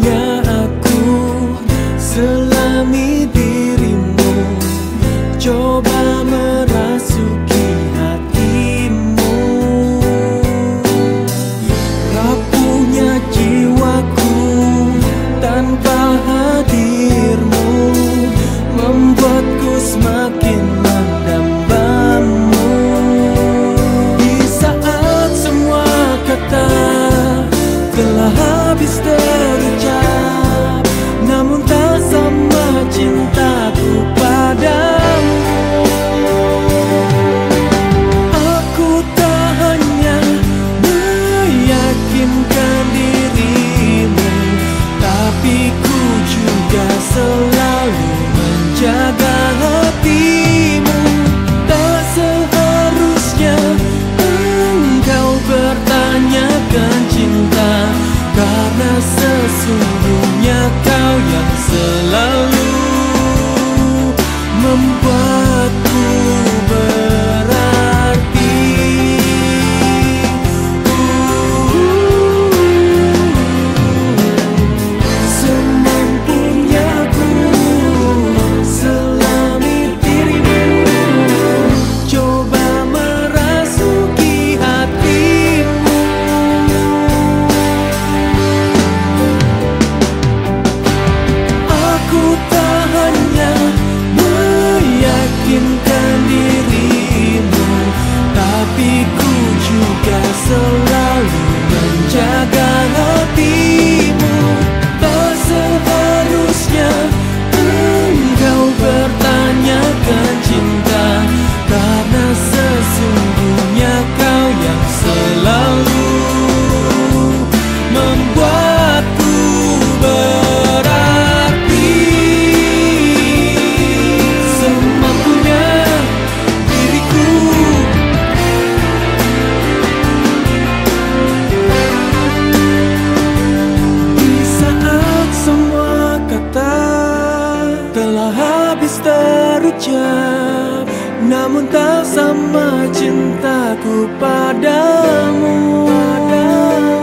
mampunya aku selami dirimu, coba merasuki hatimu. Rapuhnya jiwaku tanpa hadirmu, membuatku semakin mendambamu. Di saat semua kata telah habis terucap, namun tak sama cintaku padamu. Aku tak hanya meyakinkan dirimu, tapi ku juga selalu menjaga hatimu. Tak seharusnya engkau bertanyakan cinta, karena sesungguhnya kau yang selalu membuatku berarti. Semampunya ku selami dirimu, coba merasuki hatimu. Aku tak hanya meyakinkan dirimu, tapi ku juga selalu menjaga hatimu. Tak seharusnya engkau bertanyakan cinta, karena sesungguhnya kau yang selalu membuatku berarti. Semampunya diriku, di saat semua kata telah habis terucap, namun tak sama cintaku padamu.